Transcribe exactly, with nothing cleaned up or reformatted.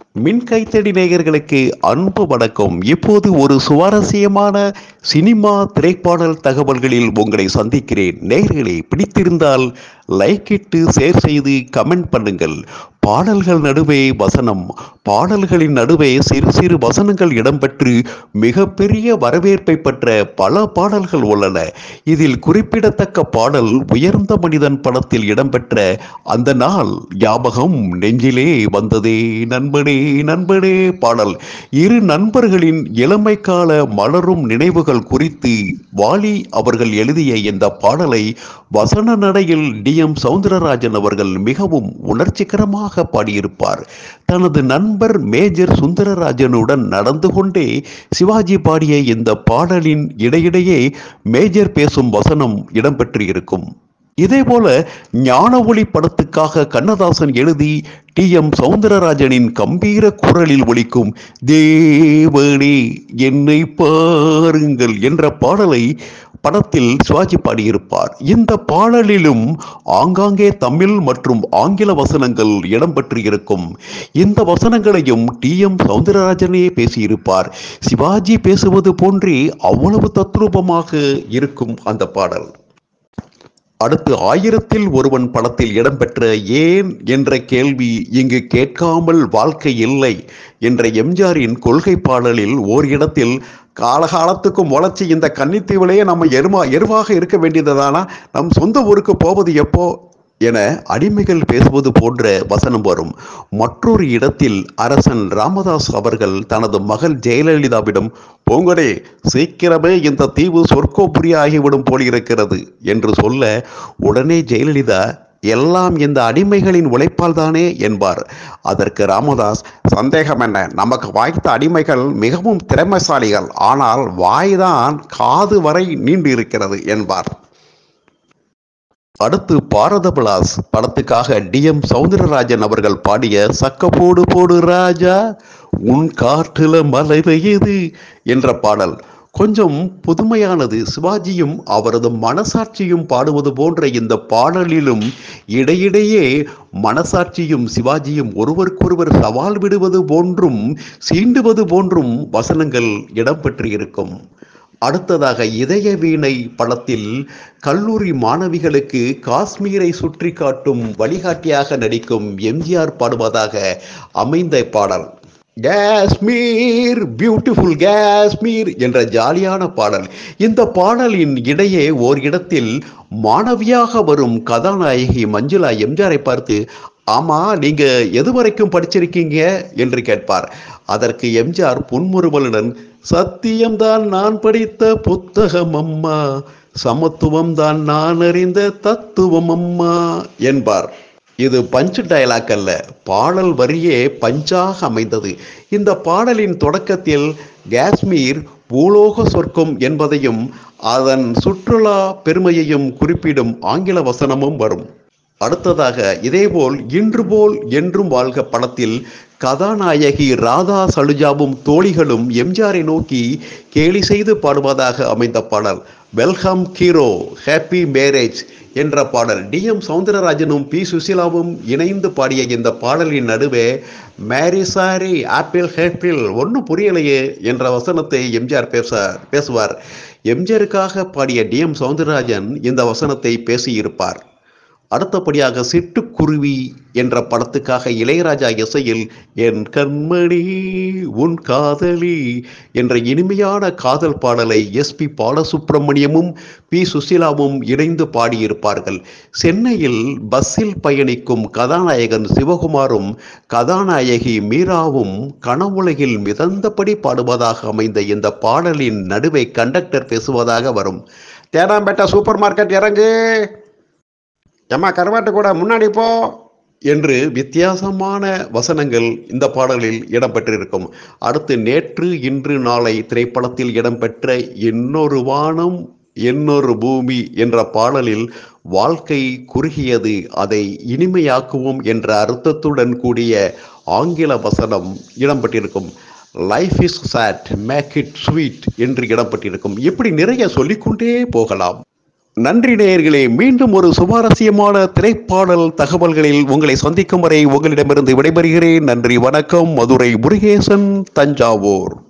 மின் கைத்தடி நேயர்களுக்கு அன்பு வணக்கம். இப்போது ஒரு சுவாரஸ்யமான சினிமா திரைப்பாடல் தகவல்களில் உங்களை சந்திக்கிறேன். நேயர்களே, பிடித்திருந்தால் லைக் இட்டு ஷேர் செய்து கமெண்ட் பண்ணுங்கள். பாடல்கள் நடுவே வசனம், பாடல்களின் நடுவே சிறு சிறு வசனங்கள் இடம்பெற்று மிகப்பெரிய வரவேற்பை பெற்ற பல பாடல்கள் உள்ளன. இதில் குறிப்பிடத்தக்க பாடல் உயர்ந்த மனிதன் படத்தில் இடம்பெற்ற அந்த நாள் ஞாபகம் நெஞ்சிலே வந்ததே நண்பனே நண்பனே பாடல். இரு நண்பர்களின் இளமை கால மலரும் நினைவுகள் குறித்து வாலி அவர்கள் எழுதிய இந்த பாடலை வசன நடையில் டி எம் சௌந்தரராஜன் அவர்கள் மிகவும் உணர்ச்சிகரமாக பாடியிருப்பார். தனது நண்பர் மேஜர் சுந்தரராஜனுடன் நடந்து கொண்டே சிவாஜி பாடிய இந்த பாடலின் இடையிடையே மேஜர் பேசும் வசனம் இடம்பெற்று இருக்கும். இதேபோல ஞான ஒளி படத்துக்காக கண்ணதாசன் எழுதி டி எம் சௌந்தரராஜனின் கம்பீர குரலில் ஒலிக்கும் தேவனே என்னை பாருங்கள் என்ற பாடலை படத்தில் சிவாஜி பாடியிருப்பார். இந்த பாடலிலும் ஆங்காங்கே தமிழ் மற்றும் ஆங்கில வசனங்கள் இடம்பெற்று இருக்கும். இந்த வசனங்களையும் டி எம் சௌந்தரராஜனே பேசியிருப்பார். சிவாஜி பேசுவது போன்றே அவ்வளவு தத்ரூபமாக இருக்கும் அந்த பாடல். அடுத்து ஆயிரத்தில் ஒருவன் படத்தில் இடம்பெற்ற ஏன் என்ற கேள்வி இங்கு கேட்காமல் வாழ்க்கை இல்லை என்ற எம்ஜிஆரின் கொள்கை பாடலில் ஓர் இடத்தில் காலகாலத்துக்கும் முளைச்சி இந்த கன்னித்தீவிலேயே நம்ம எருமா எருவாக இருக்க வேண்டியதுதானா, நம் சொந்த ஊருக்கு போவது எப்போ என அடிமைகள் பேசுவது போன்ற வசனம் வரும். மற்றொரு இடத்தில் அரசன் ராமதாஸ் அவர்கள் தனது மகள் ஜெயலலிதாவிடம் போங்கடே சீக்கிரமே இந்த தீவு சொர்க்கோபுரி ஆகிவிடும் போலிருக்கிறது என்று சொல்ல உடனே ஜெயலலிதா எல்லாம் இந்த அடிமைகளின் உழைப்பால் தானே என்பார். அதற்கு ராமதாஸ், சந்தேகம் என்ன, நமக்கு வாய்த்த அடிமைகள் மிகவும் திறமைசாலிகள், ஆனால் வாய்தான் காது வரை நீண்டு இருக்கிறது என்பார். அடுத்து பாரத பிளாஸ் படத்துக்காக டி எம் சௌந்தரராஜன் அவர்கள் பாடிய சக்க போடு போடு ராஜா உன் காற்றுல மலை பெய்யுது என்ற பாடல் கொஞ்சம் புதுமையானது. சிவாஜியும் அவரது மனசாட்சியும் பாடுவது போன்ற இந்த பாடலிலும் இடையிடையே மனசாட்சியும் சிவாஜியும் ஒருவருக்கொருவர் சவால் விடுவது போன்றும் சீண்டுவது போன்றும் வசனங்கள் இடம்பெற்று இருக்கும். அடுத்ததாக இதய வீணை படத்தில் கல்லூரி மாணவிகளுக்கு காஷ்மீரை சுற்றி காட்டும் வழிகாட்டியாக நடிக்கும் எம்ஜிஆர் பாடுவதாக அமைந்த பாடல் காஷ்மீர் பியூட்டிஃபுல் காஷ்மீர் என்ற ஜாலியான பாடல். இந்த பாடலின் இடையே ஓர் இடத்தில் மாணவியாக வரும் கதாநாயகி மஞ்சுளா எம்ஜிஆரை பார்த்து, ஆமா நீங்க எது வரைக்கும் படிச்சிருக்கீங்க என்று கேட்பார். அதற்கு எம்ஜிஆர் புன்முறுவலுடன், சத்தியம்தான் நான் படித்த புத்தகம் அம்மா, சமத்துவம் தான் நான் அறிந்த தத்துவம் அம்மா என்பார். இது பஞ்சு டயலாக் அல்ல, பாடல் வரியே பஞ்சாக அமைந்தது. இந்த பாடலின் தொடக்கத்தில் காஷ்மீர் பூலோக சொர்க்கம் என்பதையும் அதன் சுற்றுலா பெருமையையும் குறிப்பிடும் ஆங்கில வசனமும் வரும். அடுத்ததாக இதேபோல் இன்று போல் என்றும் வாழ்க படத்தில் கதாநாயகி ராதா சலுஜாவும் தோழிகளும் எம்ஜிஆரை நோக்கி கேலி செய்து பாடுவதாக அமைந்த பாடல் வெல்கம் ஹீரோ ஹாப்பி மேரேஜ் என்ற பாடல். டி எம் சௌந்தரராஜனும் பி சுசீலாவும் இணைந்து பாடிய இந்த பாடலின் நடுவே மேரி சாரி ஆப்பிள் ஹேப்பிள் ஒன்றும் புரியலையே என்ற வசனத்தை எம்ஜிஆர் பேச பேசுவார். எம்ஜிஆருக்காக பாடிய டி எம் சௌந்தரராஜன் இந்த வசனத்தை பேசியிருப்பார். அடுத்தபடியாக சிட்டுக்குருவி என்ற படத்துக்காக இளையராஜா இசையில் என் கண்மணி உன் காதலி என்ற இனிமையான காதல் பாடலை எஸ் பி பாலசுப்ரமணியமும் பி சுசீலாவும் இணைந்து பாடியிருப்பார்கள். சென்னையில் பஸ்ஸில் பயணிக்கும் கதாநாயகன் சிவகுமாரும் கதாநாயகி மீராவும் கனவுலகில் மிதந்தபடி பாடுவதாக அமைந்த இந்த பாடலின் நடுவே கண்டக்டர் பேசுவதாக வரும். தேனாம்பேட்டை சூப்பர் மார்க்கெட் இறங்கு, ஏம்மா கருவாட்டு கூட முன்னாடி போ என்று வித்தியாசமான வசனங்கள் இந்த பாடலில் இடம்பெற்றிருக்கும். அடுத்து நேற்று இன்று நாளை திரைப்படத்தில் இடம்பெற்ற இன்னொரு வானம் இன்னொரு பூமி என்ற பாடலில் வாழ்க்கை குறுகியது, அதை இனிமையாக்குவோம் என்ற அர்த்தத்துடன் கூடிய ஆங்கில வசனம் இடம்பெற்றிருக்கும். Life is sad make it sweet என்று இடம்பெற்றிருக்கும். இப்படி நிறைய சொல்லிக்கொண்டே போகலாம். நன்றி நேயர்களே. மீண்டும் ஒரு சுவாரஸ்யமான திரைப்பாடல் தகவல்களில் உங்களை சந்திக்கும் வரை உங்களிடமிருந்து விடைபெறுகிறேன். நன்றி, வணக்கம். மதுரை முருகேசன், தஞ்சாவூர்.